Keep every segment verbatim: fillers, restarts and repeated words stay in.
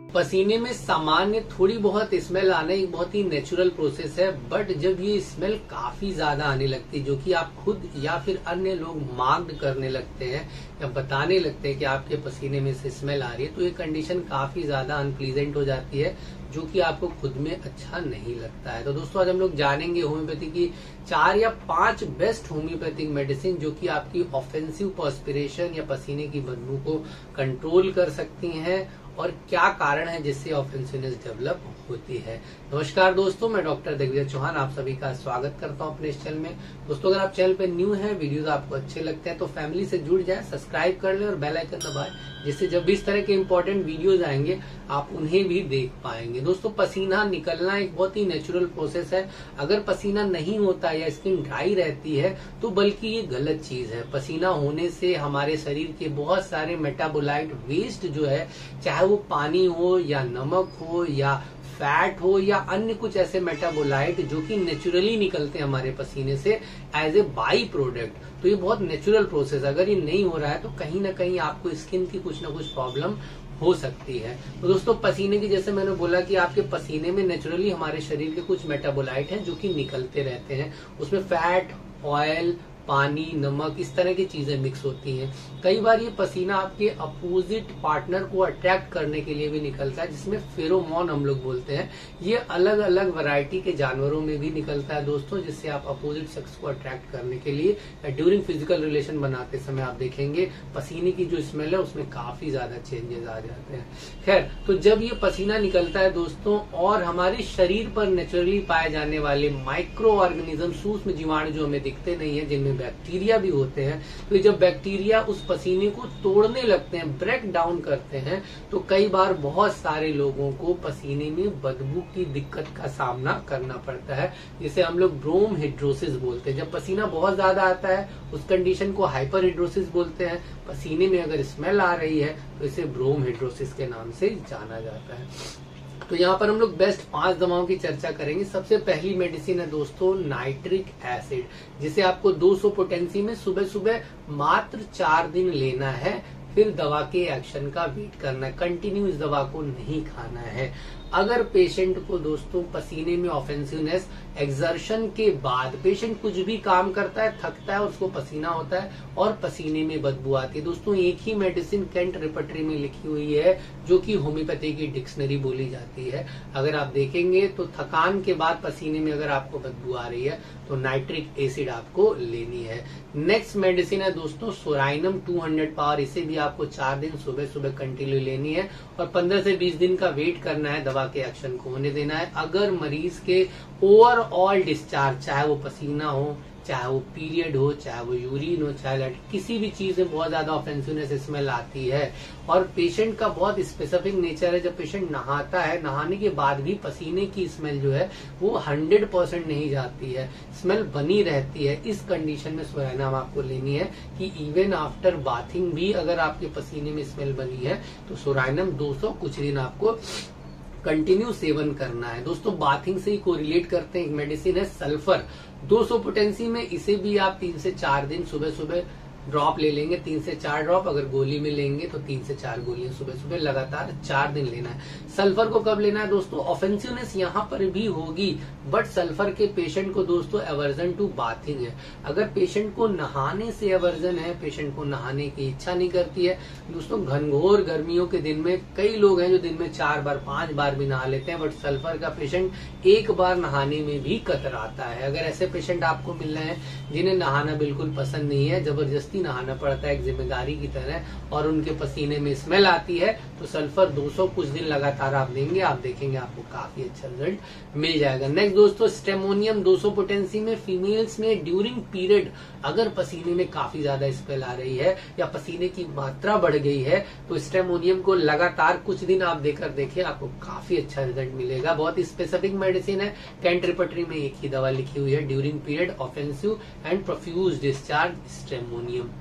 पसीने में सामान्य थोड़ी बहुत स्मेल आना एक बहुत ही नेचुरल प्रोसेस है, बट जब ये स्मेल काफी ज्यादा आने लगती है, जो कि आप खुद या फिर अन्य लोग मार्क करने लगते हैं या बताने लगते हैं कि आपके पसीने में से स्मेल आ रही है, तो ये कंडीशन काफी ज्यादा अनप्लीजेंट हो जाती है, जो कि आपको खुद में अच्छा नहीं लगता है। तो दोस्तों, आज हम लोग जानेंगे होम्योपैथी की चार या पांच बेस्ट होम्योपैथिक मेडिसिन जो कि आपकी ऑफेंसिव पर्स्पिरेशन या पसीने की बदबू को कंट्रोल कर सकती हैं और क्या कारण है जिससे ऑफेंसिवनेस डेवलप होती है। नमस्कार दोस्तों, मैं डॉक्टर दिग्विजय चौहान आप सभी का स्वागत करता हूं अपने इस चैनल में। दोस्तों, अगर आप चैनल पे न्यू हैं, वीडियोस आपको अच्छे लगते हैं तो फैमिली से जुड़ जाए, सब्सक्राइब कर ले और बेल आइकन दबाएं, जिससे जब भी इस तरह के इंपॉर्टेंट वीडियोज आएंगे आप उन्हें भी देख पाएंगे। दोस्तों, पसीना निकलना एक बहुत ही नेचुरल प्रोसेस है। अगर पसीना नहीं होता या स्किन ड्राई रहती है तो बल्कि ये गलत चीज है। पसीना होने से हमारे शरीर के बहुत सारे मेटाबोलाइट वेस्ट जो है, चाहे वो पानी हो या नमक हो या फैट हो या अन्य कुछ ऐसे मेटाबोलाइट जो कि नेचुरली निकलते हैं हमारे पसीने से एज ए बाई प्रोडक्ट, तो ये बहुत नेचुरल प्रोसेस। अगर ये नहीं हो रहा है तो कहीं ना कहीं आपको स्किन की कुछ ना कुछ प्रॉब्लम हो सकती है। तो दोस्तों, पसीने की जैसे मैंने बोला कि आपके पसीने में नेचुरली हमारे शरीर के कुछ मेटाबोलाइट हैं जो कि निकलते रहते हैं। उसमें फैट, ऑयल, पानी, नमक, इस तरह की चीजें मिक्स होती हैं। कई बार ये पसीना आपके अपोजिट पार्टनर को अट्रैक्ट करने के लिए भी निकलता है, जिसमें फेरोमोन हम लोग बोलते हैं। ये अलग अलग वैरायटी के जानवरों में भी निकलता है दोस्तों, जिससे आप अपोजिट सेक्स को अट्रैक्ट करने के लिए ड्यूरिंग फिजिकल रिलेशन बनाते समय आप देखेंगे पसीने की जो स्मेल है उसमें काफी ज्यादा चेंजेस आ जाते हैं। खैर, तो जब ये पसीना निकलता है दोस्तों और हमारे शरीर पर नेचुरली पाए जाने वाले माइक्रो ऑर्गेनिज्म, सूक्ष्म जीवाणु जो हमें दिखते नहीं है, जिनमें बैक्टीरिया भी होते हैं, तो जब बैक्टीरिया उस पसीने को तोड़ने लगते हैं, ब्रेक डाउन करते हैं, तो कई बार बहुत सारे लोगों को पसीने में बदबू की दिक्कत का सामना करना पड़ता है, जिसे हम लोग ब्रोमहिड्रोसिस बोलते हैं। जब पसीना बहुत ज्यादा आता है उस कंडीशन को हाइपरहिड्रोसिस बोलते हैं। पसीने में अगर स्मेल आ रही है तो इसे ब्रोमहिड्रोसिस के नाम से जाना जाता है। तो यहाँ पर हम लोग बेस्ट पांच दवाओं की चर्चा करेंगे। सबसे पहली मेडिसिन है दोस्तों नाइट्रिक एसिड, जिसे आपको दो सौ पोटेंसी में सुबह सुबह मात्र चार दिन लेना है, फिर दवा के एक्शन का वेट करना है, कंटिन्यू इस दवा को नहीं खाना है। अगर पेशेंट को दोस्तों पसीने में ऑफेंसिवनेस, एक्सर्शन के बाद पेशेंट कुछ भी काम करता है, थकता है, उसको पसीना होता है और पसीने में बदबू आती है, दोस्तों एक ही मेडिसिन कैंट रिपर्टरी में लिखी हुई है जो कि होम्योपैथी की डिक्शनरी बोली जाती है। अगर आप देखेंगे तो थकान के बाद पसीने में अगर आपको बदबू आ रही है तो नाइट्रिक एसिड आपको लेनी है। नेक्स्ट मेडिसिन है दोस्तों सोराइनम दो सौ पावर, इसे भी आपको चार दिन सुबह सुबह कंटिन्यू लेनी है और पंद्रह से बीस दिन का वेट करना है, दवा के एक्शन को होने देना है। अगर मरीज के ओवरऑल डिस्चार्ज, चाहे वो पसीना हो, चाहे वो पीरियड हो, चाहे वो यूरिन हो, चाहे लैट, किसी भी चीज में बहुत ज्यादा ऑफेंसिवनेस स्मेल आती है और पेशेंट का बहुत स्पेसिफिक नेचर है, जब पेशेंट नहाता है, नहाने के बाद भी पसीने की स्मेल जो है वो हंड्रेड परसेंट नहीं जाती है, स्मेल बनी रहती है। इस कंडीशन में सोराइनम आपको लेनी है कि इवन आफ्टर बाथिंग भी अगर आपके पसीने में स्मेल बनी है तो सोराइनम दो सौ कुछ दिन आपको कंटिन्यू सेवन करना है। दोस्तों, बाथिंग से ही कोरिलेट करते हैं एक मेडिसिन है सल्फर, दो सौ पोटेंसी में, इसे भी आप तीन से चार दिन सुबह सुबह ड्रॉप ले लेंगे, तीन से चार ड्रॉप। अगर गोली में लेंगे तो तीन से चार गोलियां सुबह सुबह लगातार चार दिन लेना है। सल्फर को कब लेना है दोस्तों? ऑफेंसिवनेस यहाँ पर भी होगी, बट सल्फर के पेशेंट को दोस्तों एवर्जन टू बाथिंग है। अगर पेशेंट को नहाने से एवर्जन है, पेशेंट को नहाने की इच्छा नहीं करती है दोस्तों, घनघोर गर्मियों के दिन में कई लोग हैं जो दिन में चार बार पांच बार भी नहा लेते हैं, बट सल्फर का पेशेंट एक बार नहाने में भी कतराता है। अगर ऐसे पेशेंट आपको मिल रहे हैं जिन्हें नहाना बिल्कुल पसंद नहीं है, जबरदस्ती नहाना पड़ता है एक जिम्मेदारी की तरह और उनके पसीने में स्मेल आती है, तो सल्फर दो सौ कुछ दिन लगातार आप देंगे, आप देखेंगे आपको काफी अच्छा रिजल्ट मिल जाएगा। नेक्स्ट दोस्तों स्टेमोनियम दो सौ पोटेंसी में, फीमेल्स में ड्यूरिंग पीरियड अगर पसीने में काफी ज्यादा स्मेल आ रही है या पसीने की मात्रा बढ़ गई है तो स्टेमोनियम को लगातार कुछ दिन आप देकर देखिए, आपको काफी अच्छा रिजल्ट मिलेगा। बहुत ही स्पेसिफिक मेडिसिन है, कैंट रिपर्टरी में एक ही दवा लिखी हुई है, during period offensive and profuse discharge stramonium.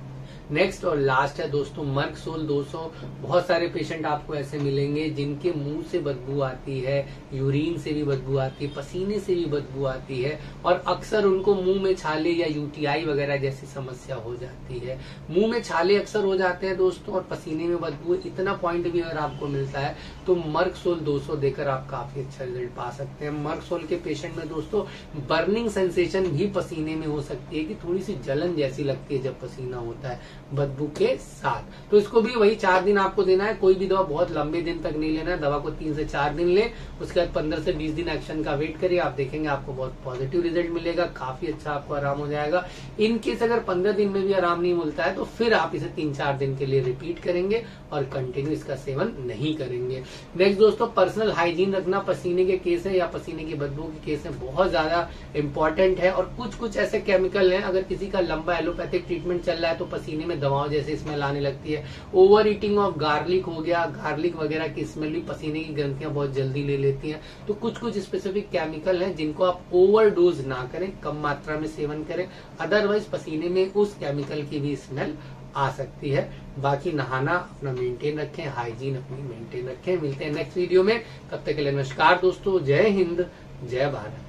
Next और लास्ट है दोस्तों मर्कसोल दो सौ। बहुत सारे पेशेंट आपको ऐसे मिलेंगे जिनके मुंह से बदबू आती है, यूरिन से भी बदबू आती है, पसीने से भी बदबू आती है और अक्सर उनको मुंह में छाले या यूटीआई वगैरह जैसी समस्या हो जाती है। मुंह में छाले अक्सर हो जाते हैं दोस्तों और पसीने में बदबू, इतना पॉइंट भी अगर आपको मिलता है तो मर्कसोल दो सौ देकर आप काफी अच्छा रिजल्ट पा सकते हैं। मर्कसोल के पेशेंट में दोस्तों बर्निंग सेंसेशन भी पसीने में हो सकती है कि थोड़ी सी जलन जैसी लगती है जब पसीना होता है बदबू के साथ। तो इसको भी वही चार दिन आपको देना है। कोई भी दवा बहुत लंबे दिन तक नहीं लेना है, दवा को तीन से चार दिन ले, उसके बाद पंद्रह से बीस दिन एक्शन का वेट करिए। आप देखेंगे आपको बहुत पॉजिटिव रिजल्ट मिलेगा, काफी अच्छा आपको आराम हो जाएगा। इन केस अगर पंद्रह दिन में भी आराम नहीं मिलता है तो फिर आप इसे तीन चार दिन के लिए रिपीट करेंगे और कंटिन्यू इसका सेवन नहीं करेंगे। नेक्स्ट दोस्तों पर्सनल हाइजीन रखना पसीने के केस है या पसीने की बदबू के केस है बहुत ज्यादा इंपॉर्टेंट है। और कुछ कुछ ऐसे केमिकल हैं, अगर किसी का लंबा एलोपैथिक ट्रीटमेंट चल रहा है तो पसीने में दवाओं जैसे स्मेल आने लगती है। ओवर ईटिंग ऑफ गार्लिक हो गया, गार्लिक वगैरह की स्मेल भी पसीने की ग्रंथियां बहुत जल्दी ले लेती हैं। तो कुछ कुछ स्पेसिफिक केमिकल हैं जिनको आप ओवरडोज ना करें, कम मात्रा में सेवन करें, अदरवाइज पसीने में उस केमिकल की भी स्मेल आ सकती है। बाकी नहाना अपना मेंटेन रखें, हाइजीन अपनी मेंटेन रखें। मिलते हैं नेक्स्ट वीडियो में, तब तक के लिए नमस्कार दोस्तों, जय हिंद, जय भारत।